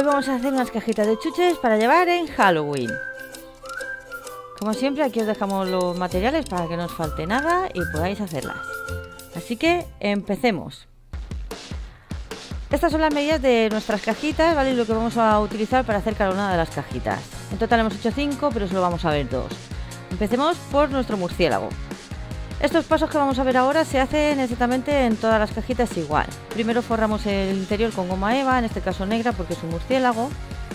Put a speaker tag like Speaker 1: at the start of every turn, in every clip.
Speaker 1: Hoy vamos a hacer unas cajitas de chuches para llevar en Halloween. Como siempre, aquí os dejamos los materiales para que no os falte nada y podáis hacerlas. Así que empecemos. Estas son las medidas de nuestras cajitas, ¿vale? Y lo que vamos a utilizar para hacer cada una de las cajitas. En total hemos hecho 5, pero solo vamos a ver 2. Empecemos por nuestro murciélago. Estos pasos que vamos a ver ahora se hacen exactamente en todas las cajitas igual. Primero forramos el interior con goma eva, en este caso negra porque es un murciélago.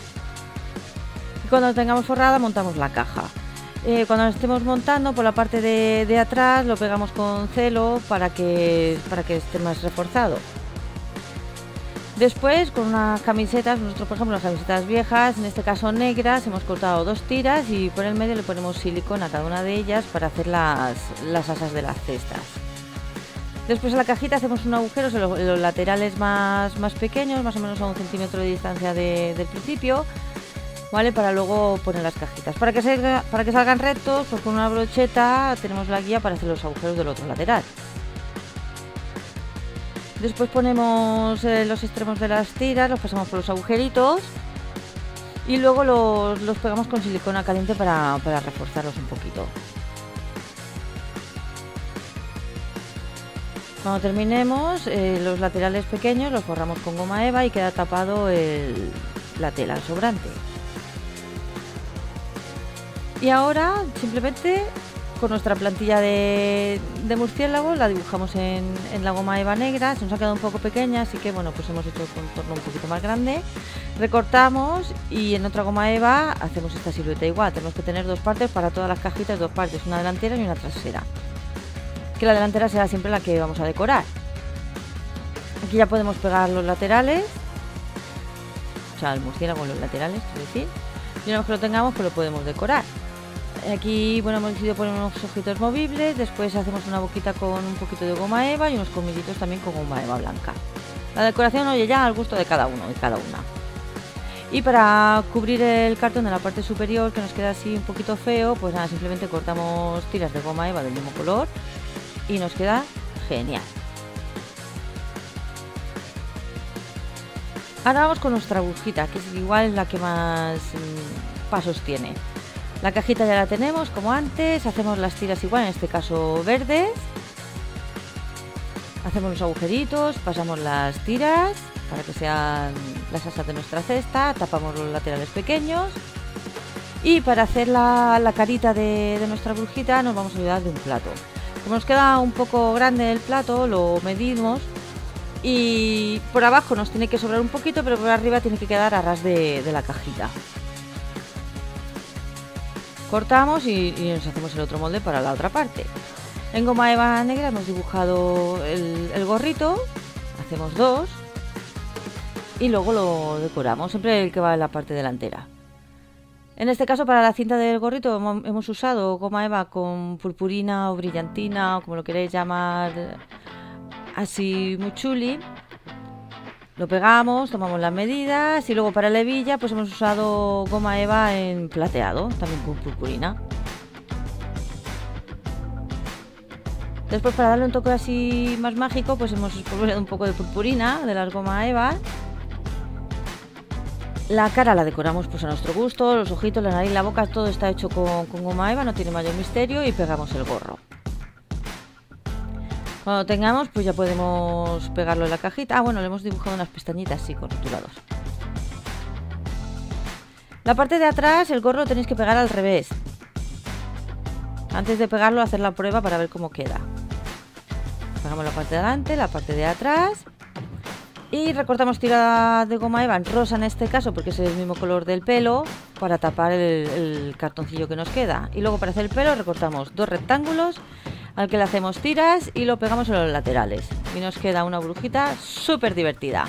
Speaker 1: Y cuando lo tengamos forrada montamos la caja. Cuando lo estemos montando, por la parte de atrás lo pegamos con celo para que esté más reforzado. Después, con unas camisetas, nosotros por ejemplo las camisetas viejas, en este caso negras, hemos cortado 2 tiras y por el medio le ponemos silicona a cada una de ellas para hacer las asas de las cestas. Después a la cajita hacemos un agujero en los laterales más pequeños, más o menos a 1 centímetro de distancia del principio, ¿vale? Para luego poner las cajitas. Para que salgan rectos, pues con una brocheta tenemos la guía para hacer los agujeros del otro lateral. Después ponemos los extremos de las tiras, los pasamos por los agujeritos y luego los pegamos con silicona caliente para reforzarlos un poquito. Cuando terminemos, los laterales pequeños los forramos con goma eva y queda tapado la tela sobrante. Y ahora simplemente con nuestra plantilla de murciélago la dibujamos en la goma eva negra. Se nos ha quedado un poco pequeña, así que bueno, pues hemos hecho el contorno un poquito más grande. Recortamos y en otra goma eva hacemos esta silueta igual. Tenemos que tener 2 partes para todas las cajitas, 2 partes, una delantera y una trasera. Que la delantera será siempre la que vamos a decorar. Aquí ya podemos pegar los laterales, o sea, el murciélago en los laterales, quiero decir. Y una vez que lo tengamos, pues lo podemos decorar. Aquí, bueno, hemos decidido poner unos ojitos movibles, después hacemos una boquita con un poquito de goma eva y unos colmillitos también con goma eva blanca. La decoración, oye, ya al gusto de cada uno y cada una. Y para cubrir el cartón de la parte superior, que nos queda así un poquito feo, pues nada, simplemente cortamos tiras de goma eva del mismo color y nos queda genial. Ahora vamos con nuestra agujita, que es igual la que más pasos tiene. La cajita ya la tenemos como antes, hacemos las tiras igual, en este caso verdes. Hacemos los agujeritos, pasamos las tiras para que sean las asas de nuestra cesta, tapamos los laterales pequeños. Y para hacer la carita de nuestra brujita nos vamos a ayudar de un plato. Como nos queda un poco grande el plato, lo medimos y por abajo nos tiene que sobrar un poquito, pero por arriba tiene que quedar a ras de la cajita. Cortamos y nos hacemos el otro molde para la otra parte. En goma eva negra hemos dibujado el gorrito, hacemos 2 y luego lo decoramos, siempre el que va en la parte delantera. En este caso, para la cinta del gorrito hemos usado goma eva con purpurina o brillantina, o como lo queréis llamar, así muy chuli. Lo pegamos, tomamos las medidas y luego para la hebilla pues hemos usado goma eva en plateado, también con purpurina. Después, para darle un toque así más mágico, pues hemos espolvoreado un poco de purpurina de las goma eva. La cara la decoramos pues a nuestro gusto, los ojitos, la nariz, la boca, todo está hecho con goma eva, no tiene mayor misterio, y pegamos el gorro. Cuando lo tengamos, pues ya podemos pegarlo en la cajita. Ah, bueno, le hemos dibujado unas pestañitas así con rotulador. La parte de atrás, el gorro lo tenéis que pegar al revés. Antes de pegarlo, hacer la prueba para ver cómo queda. Pegamos la parte de adelante, la parte de atrás. Y recortamos tira de goma eva en rosa en este caso, porque es el mismo color del pelo, para tapar el cartoncillo que nos queda. Y luego para hacer el pelo recortamos 2 rectángulos al que le hacemos tiras y lo pegamos en los laterales. Y nos queda una brujita súper divertida.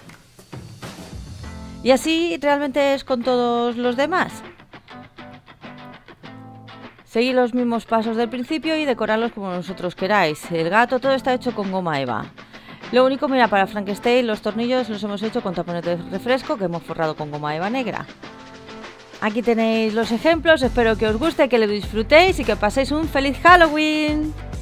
Speaker 1: Y así realmente es con todos los demás. Seguid los mismos pasos del principio y decorarlos como vosotros queráis. El gato, todo está hecho con goma eva. Lo único, mira, para Frankenstein los tornillos los hemos hecho con tapones de refresco que hemos forrado con goma eva negra. Aquí tenéis los ejemplos, espero que os guste, que lo disfrutéis y que paséis un feliz Halloween.